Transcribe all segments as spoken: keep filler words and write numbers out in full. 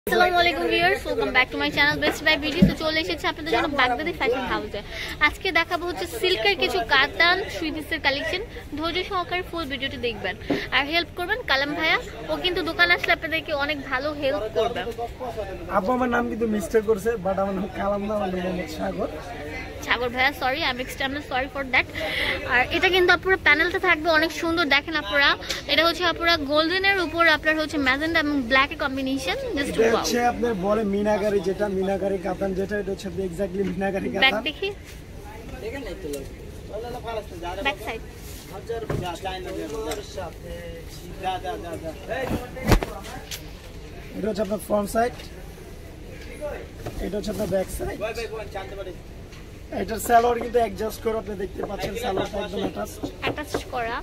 আসসালামু আলাইকুম viewers, welcome back to my channel Best Buy BD. তো চলে এসেছে আপনাদের জন্য বাগদাদি ফ্যাশন হাউসে। আজকে দেখাবো হচ্ছে সিল্কের কিছু কাতান থ্রি পিসের কালেকশন। ধৈর্য সহকারে ফুল ভিডিওটি দেখবেন আর হেল্প করবেন কালাম ভাইয়া। ও কিন্তু দোকান আসলে আপনাদেরকে অনেক ভালো হেল্প করবে। আপু আমার নাম কিন্তু মিস্টেক করছে, বাট আমার নাম কালাম না, আমার নাম মোহাম্মদ সাগর। সাগর ভাইয়া sorry, I am extremely sorry for that. আর এটা কিন্তু আপনারা প্যানেলটা থাকবে অনেক সুন্দর, দেখেন আপনারা। এটা হচ্ছে আপনারা গোল্ডেনের উপর আপনার হচ্ছে ম্যাজেন্ডা এবং ব্ল্যাক এর কম্বিনেশন। Just wow. হচ্ছে আপনার বলে মিনাকারি, যেটা মিনাকারি কাতান, যেটা এটা হচ্ছে এক্স্যাক্টলি মিনাকারি কাতান। ব্যাক দেখি, ব্যাক সাইড। এটা হচ্ছে আপনার ফ্রন্ট সাইড, এটা হচ্ছে আপনার ব্যাক সাইড। এটার সালোয়ার কিন্তু অ্যাডজাস্ট করে আপনি দেখতে পাচ্ছেন, সালোয়ারটা একদম অ্যাটাচড অ্যাটাচ করা।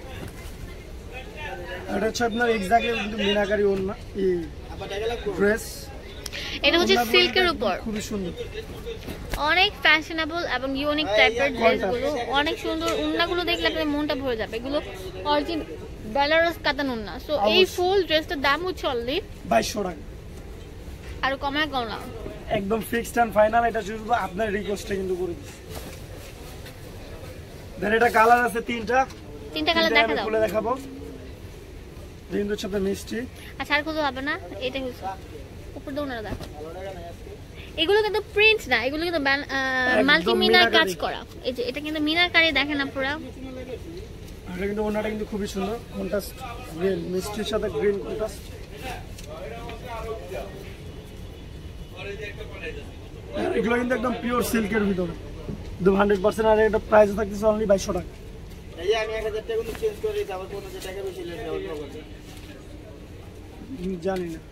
এটা হচ্ছে আপনার এক্স্যাক্টলি কিন্তু মিনাকারি ওড়না এই ড্রেস। এটা হচ্ছে সিল্কের উপর, খুবই সুন্দর, অনেক ফ্যাশনেবল এবং ইউনিক টাইপের ড্রেসগুলো। অনেক সুন্দর, ওড়নাগুলো দেখলে আপনার মনটা ভরে যাবে। এগুলো অরিজিনাল বেনারস কাতান ওড়না। সো এই ফুল ড্রেসটার দাম হচ্ছে অনলি বাইশশো টাকা। আর কমায় কম না, একদম ফিক্সড এন্ড ফাইনাল। এটা শুধু আপনার রিকোয়েস্টে কিন্তু করে দিচ্ছি। দেন এটা কালার আছে তিনটা, তিনটা কালার দেখা দাও, খুলে দেখাবো। কিন্তু হচ্ছে আপনার মিষ্টি। আচ্ছা আর কিছু হবে না, এটাই হচ্ছে উপর দিয়ে ওনারা দেখো। এগুলো কিন্তু প্রিন্ট না, এগুলো কিন্তু মাল্টি মিনার কাজ করা। এই যে এটা কিন্তু মিনার কারি, দেখেন আপনারা। এটা কিন্তু ওনাটা কিন্তু খুবই সুন্দর, কন্ট্রাস্ট গ্রিন, মিষ্টির সাথে গ্রিন কন্ট্রাস্ট। এগুলো কিন্তু একদম পিওর সিল্কের ভিতরে, একদম হান্ড্রেড পার্সেন্ট। আর এটা প্রাইস থাকতেছে অনলি বাইশশো টাকা। জানি না,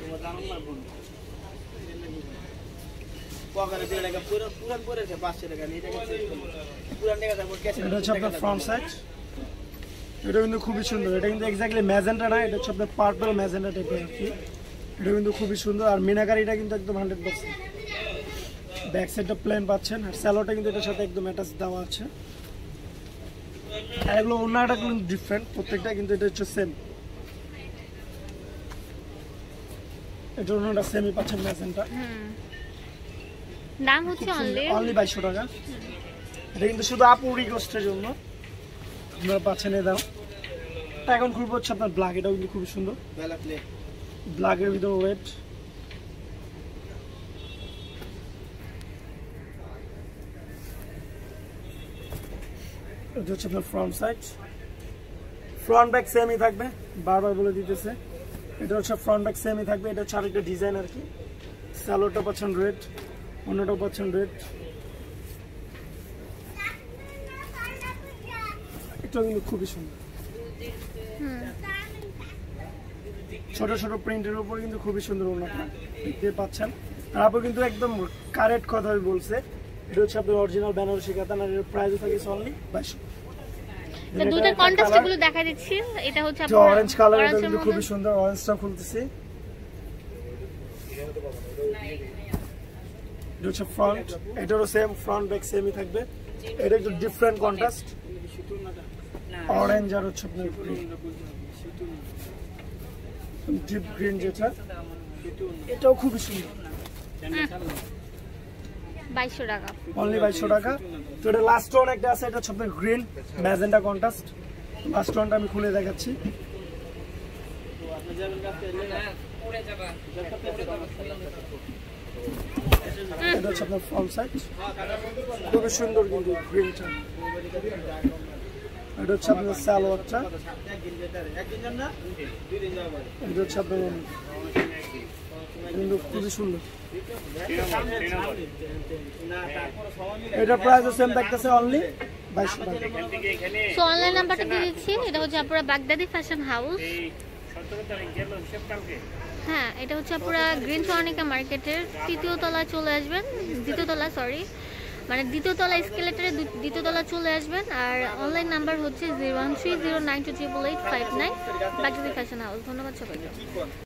এটা হচ্ছে আপনার ফ্রন্ট সাইড। এটা কিন্তু খুবই সুন্দর। এটা কিন্তু এক্স্যাক্টলি ম্যাজেন্টা না, এটা হচ্ছে আপনার পার্পল ম্যাজেন্টা টাইপের আর কি। এটা কিন্তু খুবই সুন্দর। আর মিনাকারিটা কিন্তু একদম হান্ড্রেড পার্সেন্ট। ব্যাক সাইডটা প্লেন পাচ্ছেন, আর স্যালোটা কিন্তু এটার সাথে একদম অ্যাটাচ দেওয়া আছে। আর এগুলো ওড়নাটা কিন্তু ডিফারেন্ট প্রত্যেকটা, কিন্তু এটা হচ্ছে সেম। এটা ওড়নাটা সেমই পাচ্ছেন ম্যাজেন্টা। দাম হচ্ছে অনলি অনলি বাইশশো টাকা। এটা কিন্তু শুধু আপু রিকোয়েস্টের জন্য আপনারা পাচ্ছেন এই দাম। এখন খুব হচ্ছে আপনার ব্ল্যাক, এটাও কিন্তু খুবই সুন্দর। ব্ল্যাকের ভিতরে ওয়েট। এটা হচ্ছে আপনার ফ্রন্ট সাইড, ফ্রন্ট ব্যাক সেমই থাকবে, বারবার বলে দিতেছে। এটা হচ্ছে ফ্রন্ট ব্যাক সেমই থাকবে। এটা হচ্ছে আরেকটা ডিজাইন আর কি। স্যালোটা পাচ্ছেন রেড, অন্যটাও পাচ্ছেন রেড। এটা কিন্তু খুবই সুন্দর, ছোট ছোট প্রিন্টের উপর কিন্তু খুবই সুন্দর ওড়নাটা দেখতে পাচ্ছেন। আর আপু কিন্তু একদম কারেক্ট কথা বলছে। এটা হচ্ছে আপনার অরিজিনাল বেনারসি কাতান। আর এর প্রাইস থাকে অনলি বাইশশো। তো দুটো কন্ট্রাস্ট গুলো দেখা দিচ্ছি। এটা হচ্ছে আপনার অরেঞ্জ কালার, এটা কিন্তু খুবই সুন্দর। অরেঞ্জটা খুলতেছি। এটা হচ্ছে ফ্রন্ট, এটারও সেম ফ্রন্ট ব্যাক সেমই থাকবে। এটা একটু ডিফারেন্ট কন্ট্রাস্ট, অরেঞ্জ আর হচ্ছে আপনার ডিপ গ্রিন, যেটা এটাও খুবই সুন্দর। বাইশশো টাকা, অনলি বাইশশো টাকা। তো এটা লাস্ট ওয়ান একটা আছে, এটা হচ্ছে আপনার গ্রিন ম্যাজেন্টা কন্ট্রাস্ট। লাস্ট ওয়ানটা আমি খুলে দেখাচ্ছি। এটা হচ্ছে আপনার ফ্রন্ট সাইড, খুবই সুন্দর কিন্তু গ্রিনটা। এটা হচ্ছে আপনার সালোয়ারটা, এটা হচ্ছে আপনার কিন্তু খুবই সুন্দর। এটা প্রাইস সেম থাকতেছে অনলি বাইশশো টাকা। সো অনলাইন নাম্বারটা দিয়ে দিচ্ছি। এটা হচ্ছে আপনারা বাগদাদি ফ্যাশন হাউস। হ্যাঁ, এটা হচ্ছে আপনারা গ্রিন সর্ণিকা মার্কেটের তৃতীয় তলায় চলে আসবেন, দ্বিতীয় তলা সরি মানে দ্বিতীয় তলা এসকেলেটরে দ্বিতীয় তলা চলে আসবেন। আর অনলাইন নাম্বার হচ্ছে zero one three zero nine two triple eight five nine, Baghdadi fashion house. ধন্যবাদ সবাইকে।